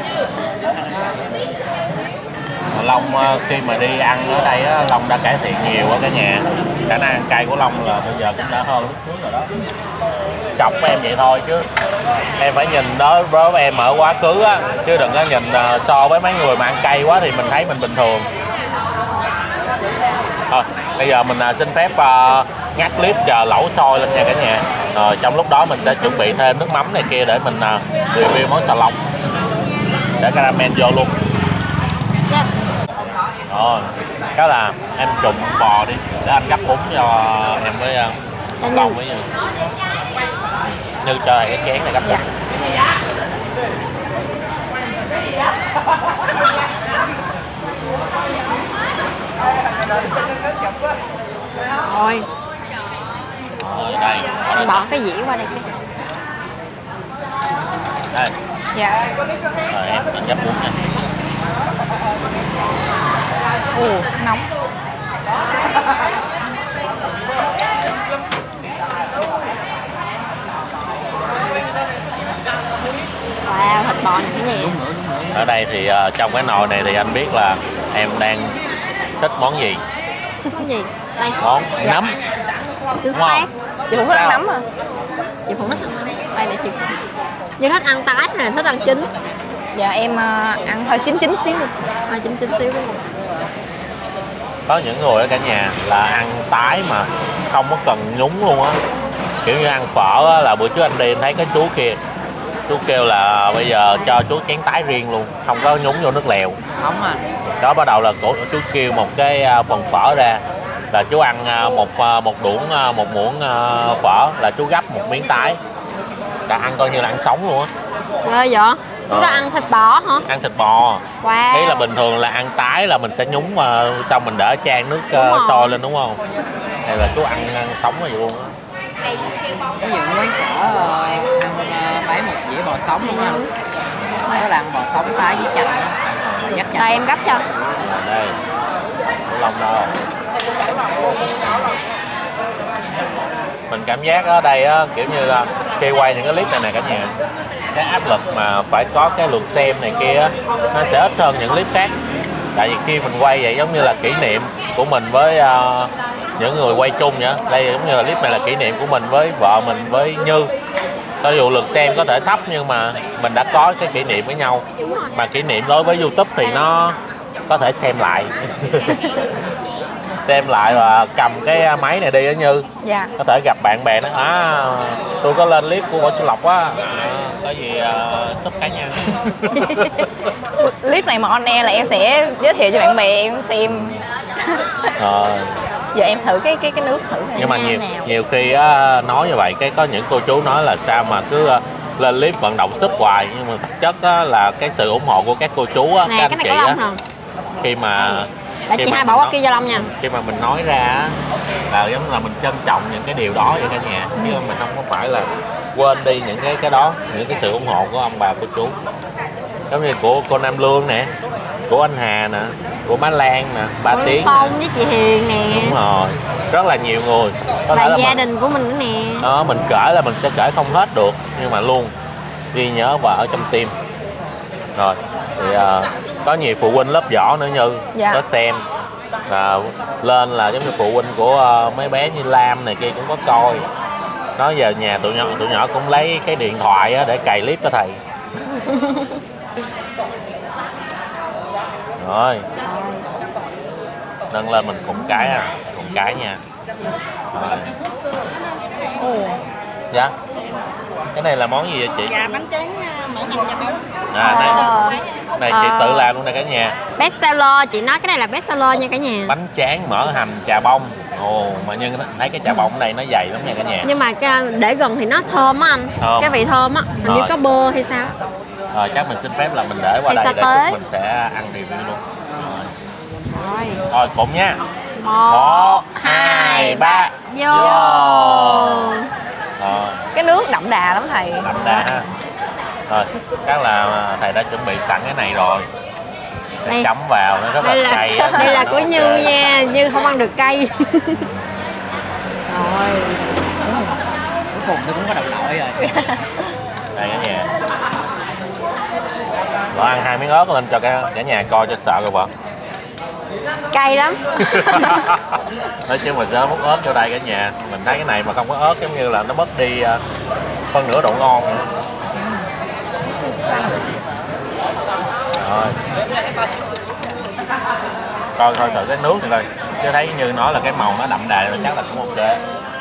Long khi mà đi ăn ở đây á, Long đã cải thiện nhiều ở cả nhà. Khả năng ăn cay của Long là bây giờ cũng đã hơn lúc trước rồi đó. Chọc với em vậy thôi chứ em phải nhìn đó với em ở quá khứ á, chứ đừng có nhìn uh, so với mấy người mà ăn cay quá thì mình thấy mình bình thường. Thôi bây giờ mình uh, xin phép uh, ngắt clip chờ lẩu sôi lên nha cả nhà. Rồi trong lúc đó mình sẽ chuẩn bị thêm nước mắm này kia để mình uh, review món xà lông. Để caramel vô luôn. Yeah. Rồi, cái là em trụng bò đi để anh gắp bún cho em với uh, Long với Như. Như cho cái chén này gắp bún. Dạ. Rồi. Rồi đây. Anh bỏ cái dĩa qua đây. Đây. Dạ. Rồi em mình gắp bún nha. Ồ, nóng. Wow, thịt bò này cái gì? Ở đây thì uh, trong cái nồi này thì anh biết là em đang thích món gì? Cái gì? Đây. Món Dạ. nấm. Chính Đúng không? xác. Chị cũng thích ăn nấm à? Chị cũng thích ăn nấm. Đây để chị. Như thích ăn tái nè, thích ăn chín. Dạ em uh, ăn hơi chín chín xíu đi. Hơi chín chín xíu đúng không? Có những người ở cả nhà là ăn tái mà không có cần nhúng luôn á. Kiểu như ăn phở á, là bữa trước anh đi anh thấy cái chú kia, chú kêu là bây giờ cho chú chén tái riêng luôn, không có nhúng vô nước lèo. Sống à. Đó bắt đầu là cổ, chú kêu một cái phần phở ra là chú ăn một một muỗng một muỗng phở là chú gắp một miếng tái, là ăn coi như là ăn sống luôn á. Ghê vậy? Chú Ờ. đó ăn thịt bò hả? Ăn thịt bò. Wow. Ý là bình thường là ăn tái là mình sẽ nhúng mà xong mình đỡ chan nước Đúng rồi. sôi lên đúng không? Này là chú ăn, ăn sống vậy luôn á. Ví dụ quán phở uh, ăn uh, bán một dĩa bò sống đúng không anh? Có là ăn bò sống tái với chanh á. Là dắt chanh. Đây em gấp cho. Đây. Của Long đâu? Mình cảm giác ở đây á, kiểu như là khi quay những cái clip này nè cả nhà, cái áp lực mà phải có cái lượt xem này kia á, nó sẽ ít hơn những clip khác. Tại vì khi mình quay vậy giống như là kỷ niệm của mình với uh, những người quay chung vậy. Đây giống như là clip này là kỷ niệm của mình với vợ mình với Như. Cho dù lượt xem có thể thấp nhưng mà mình đã có cái kỷ niệm với nhau. Mà kỷ niệm đối với YouTube thì nó có thể xem lại. Xem lại và cầm cái máy này đi đó Như. Dạ. Có thể gặp bạn bè nói à tôi có lên clip của Võ Xuân Lộc á, à, có gì uh, sub cá nhân. Clip này mà on air là em sẽ giới thiệu cho bạn bè em xem. Rồi. Giờ em thử cái cái cái nước thử này. Nhưng mà nha, nhiều nào. nhiều khi á, nói như vậy cái có những cô chú nói là sao mà cứ uh, lên clip vận động sub hoài, nhưng mà thực chất á, là cái sự ủng hộ của các cô chú á, Nè, các cái anh này chị có á, lông nè. khi mà Để khi chị mà hai mình bỏ qua nói- kia cho Long nha. khi mà mình nói ra á, là giống là mình trân trọng những cái điều đó vậy cả nhà, chứ mình không có phải là quên đi những cái cái đó, những cái sự ủng hộ của ông bà cô chú, giống như của cô Nam Lương nè, của anh Hà nè, của má Lan nè, ba Của Tiến Phong nè. với chị Hiền nè. Đúng rồi, rất là nhiều người. Có thể Là là gia mình, đình của mình nữa nè. đó, mình kể là mình sẽ kể không hết được, nhưng mà luôn ghi nhớ và ở trong tim. Rồi thì à, có nhiều phụ huynh lớp võ nữa Như Dạ. có xem, à, lên là giống như phụ huynh của uh, mấy bé như Lam này kia cũng có coi, nói giờ nhà tụi nhỏ tụi nhỏ cũng lấy cái điện thoại á để cày clip cho thầy. Rồi nâng lên mình cùng cái à, cùng cái nha. Rồi. Dạ, cái này là món gì vậy chị? Dạ bánh tráng mỡ hành cho béo. À, đây, Ờ. này chị Ờ. tự làm luôn nè cả nhà. Best seller, chị nói cái này là best seller nha cả nhà. Bánh tráng mỡ hành trà bông. Ồ, mà Nhân thấy cái trà bông ở đây nó dày lắm nha cả nhà. Nhưng mà cái, để gần thì nó thơm á anh. Thơm. Cái vị thơm á, hình như Rồi. có bơ hay sao. Rồi chắc mình xin phép là mình để qua Hay đây sa để tế. chút mình sẽ ăn review luôn. Rồi, Rồi. rồi cùng nha. Một, Một, hai, hai, ba. ba. Vô. Rồi, Cái nước đậm đà lắm thầy. đậm đà ha. Rồi, chắc là thầy đã chuẩn bị sẵn cái này rồi. Sẽ Đây. chấm vào nó rất Đây là là cay á, đây là nó của ok. Như nha, Như không ăn được cay. Rồi. Cuối cùng tôi cũng có đồng đội rồi. Đây cả nhà. Vợ ăn hai miếng ớt lên cho cả, cả nhà coi cho sợ rồi vợ. Cay lắm. Nói chung mình sẽ múc ớt vô đây cả nhà. Mình thấy cái này mà không có ớt giống như là nó mất đi uh, phân nửa độ ngon nữa. Rồi. Coi coi thử cái nước này coi. Chứ thấy như nó là cái màu nó đậm đà rồi chắc là cũng ok.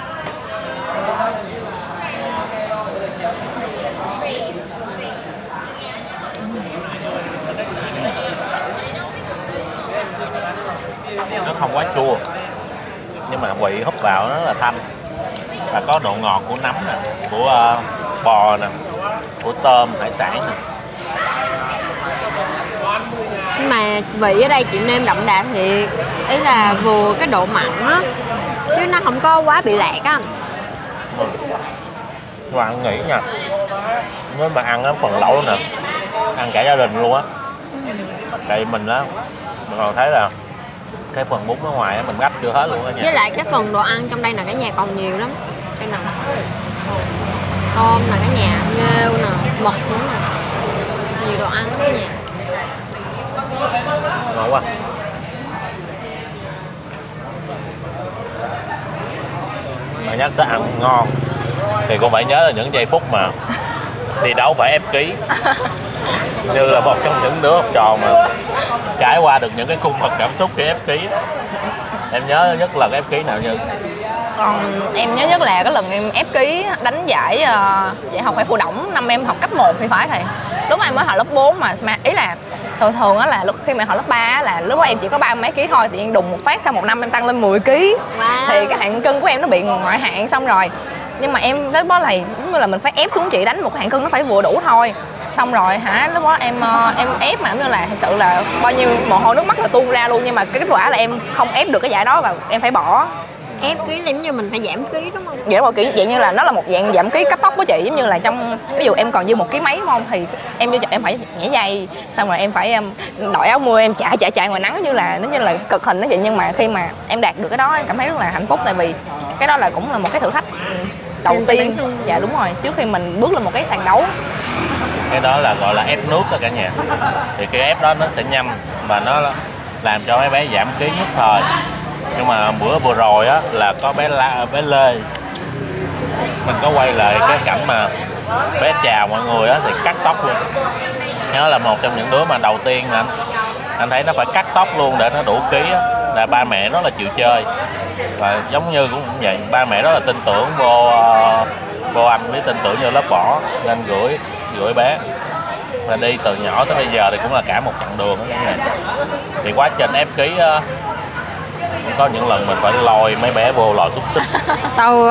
Nó không quá chua, nhưng mà vị húp vào nó rất là thanh, và có độ ngọt của nấm nè, của uh, bò nè, của tôm hải sản nè. Nhưng mà vị ở đây chị nêm đậm đà thiệt. Ý là vừa cái độ mặn á, chứ nó không có quá bị lạc á. Ừ. Nhưng mà ăn nghĩ nha, nếu mà ăn á phần lẩu nè, ăn cả gia đình luôn á. Tại vì mình á, mình còn thấy là cái phần bún ở ngoài á mình gấp chưa hết luôn á nha. Với lại cái phần đồ ăn trong đây là cả nhà còn nhiều lắm. Đây nè, tôm nè cả nhà, nghêu nè, mực nữa nè, nhiều đồ ăn lắm cả nhà. Ngon quá. Mà nhắc tới ăn ngon thì cũng phải nhớ là những giây phút mà thi đấu phải ép ký. Như là một trong những đứa học trò mà trải qua được những cái cung bậc cảm xúc khi ép ký. Em nhớ nhất là cái ép ký nào Như? Còn em nhớ nhất là cái lần em ép ký đánh giải uh, giải học phải phụ động, năm em học cấp một thì phải thầy. Lúc mà em mới học lớp bốn mà, mà ý là thường thường á là lúc khi mà học lớp ba á là lúc đó em chỉ có ba mấy ký thôi, thì em đùng một phát sau một năm em tăng lên mười ký. Wow. Thì cái hạng cân của em nó bị ngoại hạng xong rồi. Nhưng mà em lúc đó là giống như là mình phải ép xuống chị đánh một cái hạng cân nó phải vừa đủ thôi. Xong rồi hả, lúc đó em uh, em ép mà như là thật sự là bao nhiêu mồ hôi nước mắt là tuôn ra luôn, nhưng mà cái kết quả là em không ép được cái giải đó và em phải bỏ. Ép ký là giống như mình phải giảm ký đúng không? Vậy đó, kiểu dạng như là nó là một dạng giảm ký cấp tốc của chị, giống như là trong ví dụ em còn dư một ký mấy đúng không, thì em vô em phải nhảy dây, xong rồi em phải em đội áo mưa em chạy chạy chạy ngoài nắng, như là nó như là cực hình đó chị. Nhưng mà khi mà em đạt được cái đó em cảm thấy rất là hạnh phúc, tại vì cái đó là cũng là một cái thử thách đầu Trên tay tiên. bản thân. Dạ đúng rồi, trước khi mình bước lên một cái sàn đấu. Cái đó là gọi là ép nước đó cả nhà. Thì cái ép đó nó sẽ nhanh và nó làm cho mấy bé giảm ký nhất thời. Nhưng mà bữa vừa rồi á là có bé La, bé Lê, mình có quay lại cái cảnh mà bé chào mọi người á thì cắt tóc luôn. Nó là một trong những đứa mà đầu tiên anh anh thấy nó phải cắt tóc luôn để nó đủ ký á. Là ba mẹ rất là chịu chơi, và giống như cũng vậy, ba mẹ rất là tin tưởng vô vô anh, với tin tưởng vô lớp võ nên gửi gửi bé, và đi từ nhỏ tới bây giờ thì cũng là cả một chặng đường đó cả nhà. Thì quá trình ép ký á, có những lần mình phải lôi mấy bé vô lò xúc xích. Từ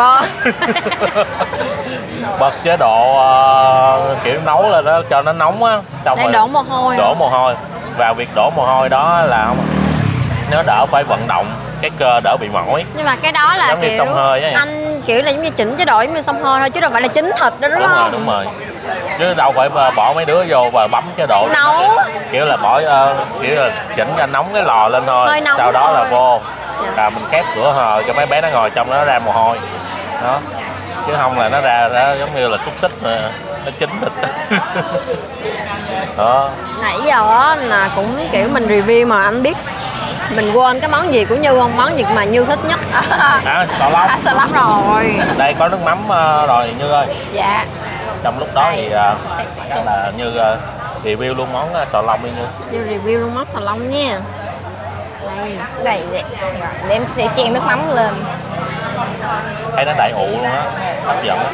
Bật chế độ uh, kiểu nấu lên đó cho nó nóng á, xong để rồi đổ mồ hôi. đổ mồ hôi, vào việc đổ mồ hôi đó là không, nó đỡ phải vận động, cái cơ đỡ bị mỏi. Nhưng mà cái đó là giống kiểu như xông hơi ấy. Anh kiểu là giống như chỉnh chế độ giống như xông hơi thôi chứ đâu phải là chính thịt đó đúng, đúng không? rồi đúng rồi, chứ đâu phải bỏ mấy đứa vô và bấm chế độ Nấu. kiểu là bỏ uh, kiểu là chỉnh cho nóng cái lò lên thôi, Hơi nóng sau đó thôi. là vô Dạ. là mình khép cửa hờ cho mấy bé nó ngồi trong đó, nó ra mồ hôi đó, chứ không là nó ra ra giống như là xúc xích mà nó chín thịt đó. Nãy giờ á là cũng kiểu mình review mà anh biết mình quên cái món gì của Như không? Món gì mà Như thích nhất? À, xào long. À, xào long rồi. Đây có nước mắm uh, rồi Như ơi. Dạ. Trong lúc đó thì uh, chắc là Như uh, review luôn món uh, xào long đi Như. Như review luôn món xào long nha. Đây. Đây, đây. Để em sẽ chan nước mắm lên. Thấy nó đại ụ luôn á, hấp dẫn.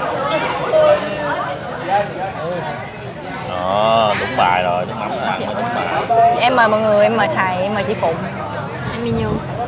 Đó, đúng bài rồi, nước mắm là đúng bài. Em mời mọi người, em mời thầy, em mời chị Phụng. Em đi Như.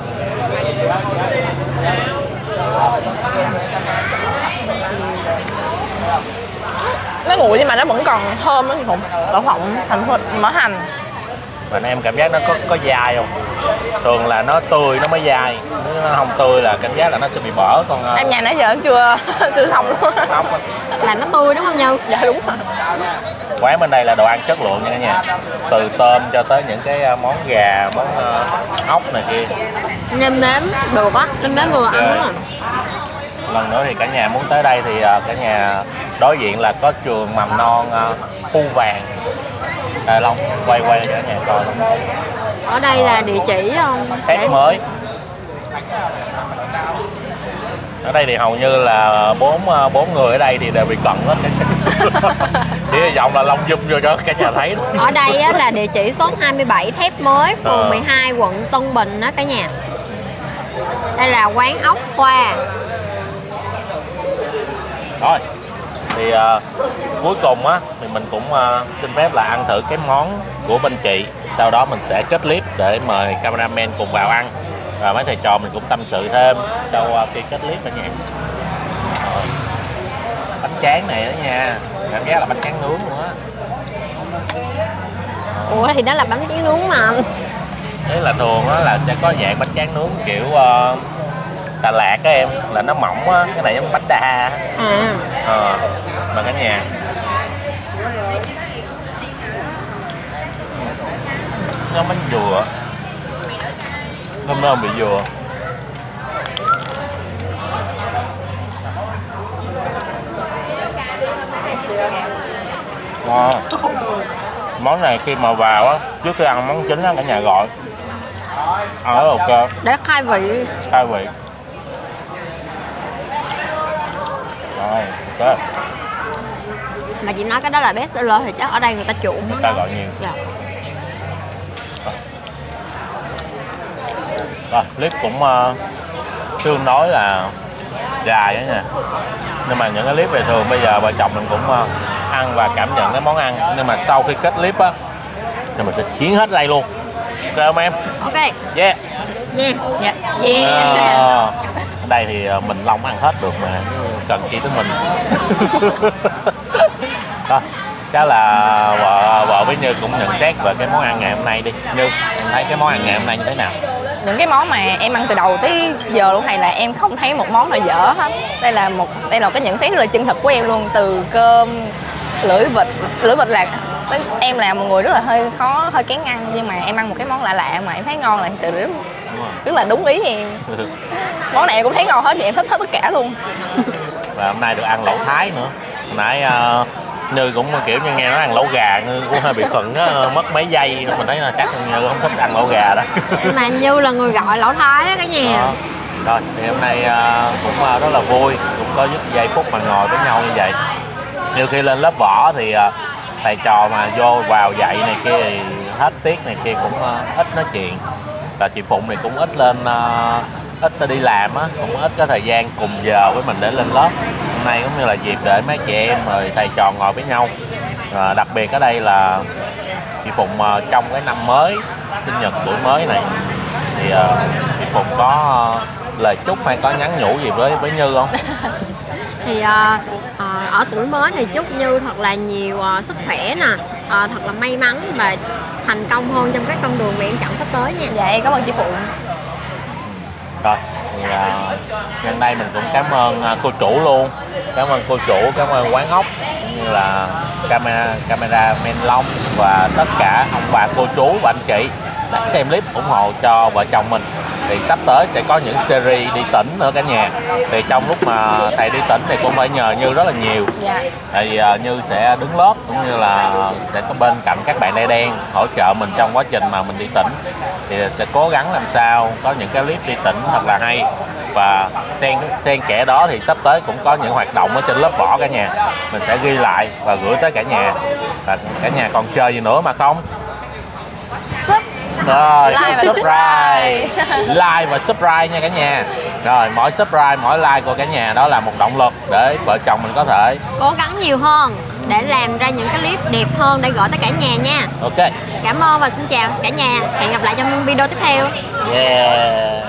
Nó nguội nhưng mà nó vẫn còn thơm đó chị Phụng. Đậu phộng, thành mỡ hành. Mà em cảm giác nó có có dai không? Thường là nó tươi nó mới dai, nếu nó không tươi là cảm giác là nó sẽ bị bở. Còn Em nhà nãy giờ em chưa chưa xong luôn. không, Là nó tươi đúng không Như? Dạ đúng rồi. quán bên đây là đồ ăn chất lượng nha cả nhà, từ tôm cho tới những cái món gà, món uh, ốc này kia. Nêm nếm được á, nêm nếm vừa ăn á. Lần nữa thì cả nhà muốn tới đây thì uh, cả nhà đối diện là có trường mầm non uh, Phu Vàng. Đây Long quay quay cho cả nhà coi. Ở đây là địa chỉ không? Thép mới. Ở đây thì hầu như là bốn bốn người ở đây thì đều bị cận hết. Chỉ hy vọng là Long zoom vô cho cả nhà thấy. Ở đây á, là địa chỉ số hai mươi bảy Thép Mới, phường Ờ. mười hai, quận Tân Bình đó cả nhà. Đây là quán ốc Khoa. Rồi thì uh, cuối cùng á thì mình cũng uh, xin phép là ăn thử cái món của bên chị, sau đó mình sẽ kết clip để mời cameraman cùng vào ăn và mấy thầy trò mình cũng tâm sự thêm sau uh, khi kết clip cả nhà. Rồi. Bánh tráng này đó nha, cảm giác là bánh tráng nướng luôn á. Ủa thì đó là bánh tráng nướng mà anh. Thế là thường á là sẽ có dạng bánh tráng nướng kiểu uh, Đà Lạt các em, là nó mỏng á, cái này giống bánh đa á. À. Ờ, mà cả nhà nó bánh dừa, hôm nay bị dừa. Wow. Món này khi mà vào á, trước khi ăn món chính á cả nhà gọi ăn rất ok, Để khai vị. khai vị. Rồi, ok. Mà chị nói cái đó là best seller thì chắc ở đây người ta chuộng Người á. ta gọi nhiều. Dạ. Rồi, clip cũng uh, tương đối là dài đó nha. Nhưng mà những cái clip về thường bây giờ vợ chồng mình cũng uh, ăn và cảm nhận cái món ăn. Nhưng mà sau khi kết clip á thì mình sẽ chiến hết đây luôn. Ok không em? Ok. Yeah. Yeah. Dạ. Yeah. Ờ, ở đây thì uh, mình Long ăn hết được mà cần chi tới mình. Thôi, chắc là vợ vợ với Như cũng nhận xét về cái món ăn ngày hôm nay đi. Như, em thấy cái món ăn ngày hôm nay như thế nào? Những cái món mà em ăn từ đầu tới giờ luôn này là em không thấy một món nào dở hết. Đây là một đây là cái nhận xét rất là chân thực của em luôn, từ cơm, lưỡi vịt, lưỡi vịt là em là một người rất là hơi khó, hơi kén ăn, nhưng mà em ăn một cái món lạ lạ mà em thấy ngon là thật sự rất, rất là đúng ý em. Món này em cũng thấy ngon hết thì em thích hết tất cả luôn. Và hôm nay được ăn lẩu Thái nữa. Hồi nãy uh, Như cũng kiểu như nghe nó ăn lẩu gà, Như cũng hơi bị khựng á, mất mấy giây mình thấy là chắc Như không thích ăn lẩu gà đó. Mà Như là người gọi lẩu Thái á cả nhà. Đó. Rồi thì hôm nay uh, cũng uh, rất là vui, cũng có rất giây phút mà ngồi với nhau như vậy. Như khi lên lớp võ thì uh, thầy trò mà vô vào dạy này kia thì hết tiết này kia cũng uh, ít nói chuyện. Và chị Phụng thì cũng ít lên uh, ít đi làm á, cũng ít có thời gian cùng giờ với mình để lên lớp. Hôm nay cũng như là dịp để mấy chị em rồi thầy trò ngồi với nhau. À, đặc biệt ở đây là chị Phụng uh, trong cái năm mới sinh nhật tuổi mới này thì uh, chị Phụng có uh, lời chúc hay có nhắn nhủ gì với với Như không? Thì uh, uh, ở tuổi mới này chúc Như thật là nhiều uh, sức khỏe nè, uh, thật là may mắn và thành công hơn trong cái con đường mà em chọn sắp tới nha. Dạ em cảm ơn chị Phụng. Rồi thì uh, nhân đây mình cũng cảm ơn uh, cô chủ luôn, cảm ơn cô chủ, cảm ơn quán ốc cũng như là camera camera men Long và tất cả ông bà cô chú và anh chị đã xem clip ủng hộ cho vợ chồng mình. Thì sắp tới sẽ có những series đi tỉnh nữa cả nhà. Thì trong lúc mà thầy đi tỉnh thì cũng phải nhờ Như rất là nhiều. Dạ. Thì uh, Như sẽ đứng lớp cũng như là sẽ có bên cạnh các bạn đai đen hỗ trợ mình trong quá trình mà mình đi tỉnh. Thì sẽ cố gắng làm sao có những cái clip đi tỉnh thật là hay. Và xen xen kẽ đó thì sắp tới cũng có những hoạt động ở trên lớp võ cả nhà. Mình sẽ ghi lại và gửi tới cả nhà. Và cả nhà còn chơi gì nữa mà không? Rồi, Like và subscribe like và subscribe nha cả nhà. Rồi mỗi subscribe mỗi like của cả nhà đó là một động lực để vợ chồng mình có thể Cố gắng nhiều hơn để làm ra những cái clip đẹp hơn để gửi tới cả nhà nha. ok. Cảm ơn và xin chào cả nhà. Hẹn gặp lại trong video tiếp theo. Yeah.